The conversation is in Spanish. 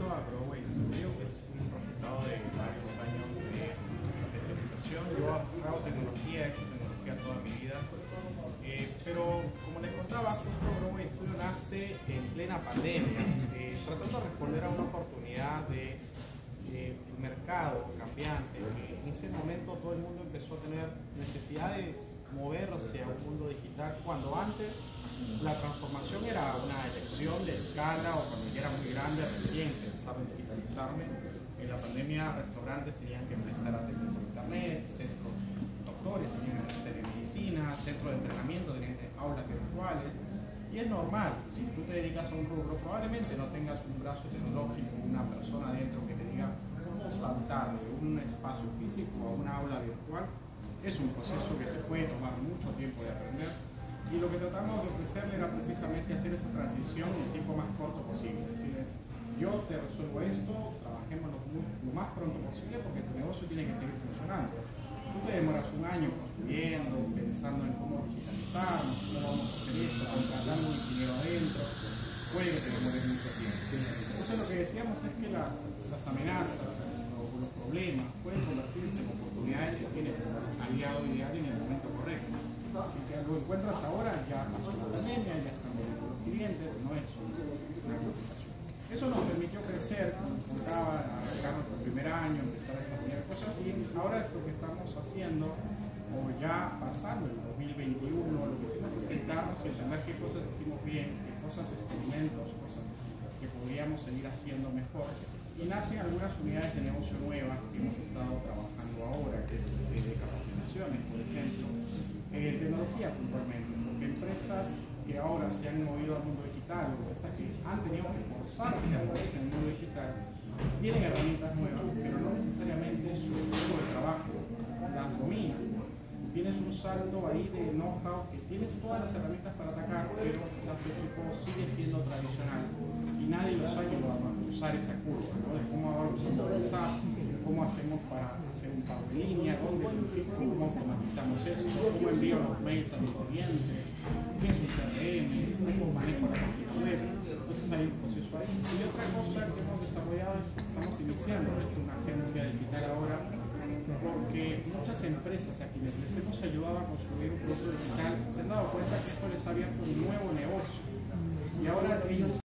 llegando a Broadway Studio, que es un resultado de varios años de especialización. Yo hago tecnología, he hecho tecnología toda mi vida, pero como les contaba, justo Broadway Studio nace en plena pandemia, tratando de responder a una oportunidad de mercado cambiante, que en ese momento todo el mundo empezó a tener necesidad de moverse a un mundo digital, cuando antes la transformación era una elección de escala o cuando ya era muy grande recién pensaba en digitalizarme. En la pandemia restaurantes tenían que empezar a tener internet, centros, doctores tenían telemedicina, centros de entrenamiento tenían aulas virtuales, y es normal, si tú te dedicas a un rubro probablemente no tengas un brazo tecnológico, una persona dentro que te diga cómo saltar de un espacio físico a una aula virtual. Es un proceso que te puede tomar mucho tiempo de aprender, y lo que tratamos de ofrecerle era precisamente hacer esa transición en el tiempo más corto posible. Es decir, yo te resuelvo esto, trabajemos lo más pronto posible porque tu negocio tiene que seguir funcionando. Tú te demoras un año construyendo, pensando en cómo digitalizarnos, cómo vamos a hacer esto, contratando un ingeniero adentro, puede que te demore mucho tiempo. Entonces lo que decíamos es que las amenazas o los problemas pueden convertirse en oportunidades si tienes un aliado ideal en el momento correcto. Si te lo encuentras ahora, ya pasó la pandemia, ya están viendo los clientes, no es una complicación. Eso nos permitió crecer, como contaba, arrancar nuestro primer año, empezar a desarrollar cosas, y ahora esto que estamos haciendo, o ya pasando el 2021, lo que hicimos es sentarnos y entender qué cosas hicimos bien, qué cosas, experimentos, cosas que podríamos seguir haciendo mejor. Y nacen algunas unidades de negocio nuevas que hemos estado trabajando ahora, que es de capacitaciones, por ejemplo, tecnología puntualmente, porque empresas que ahora se han movido al mundo digital, empresas que han tenido que forzarse a moverse en el mundo digital, tienen herramientas nuevas, pero no necesariamente su equipo de trabajo las domina. Tienes un saldo ahí de know-how, que tienes todas las herramientas para atacar, pero quizás tu equipo sigue siendo tradicional y nadie los ha ayudado a cruzar esa curva, ¿no? De cómo ahora usamos WhatsApp, cómo hacemos para hacer un pago en línea, dónde verifico, cómo automatizamos eso, cómo envío los mails a mis clientes, qué es un CRM, cómo manejo la página web. Entonces hay un proceso ahí. Y otra cosa que hemos desarrollado es, estamos iniciando, de hecho, una agencia digital ahora, porque muchas empresas a quienes les hemos ayudado a construir un producto digital se han dado cuenta que esto les ha abierto un nuevo negocio, y ahora ellos